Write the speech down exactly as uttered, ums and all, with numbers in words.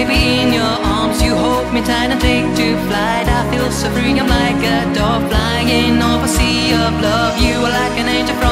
baby, in your arms. You hold me tight and take to flight. I feel so free, I'm like a dove flying over a sea of love. You are like an angel from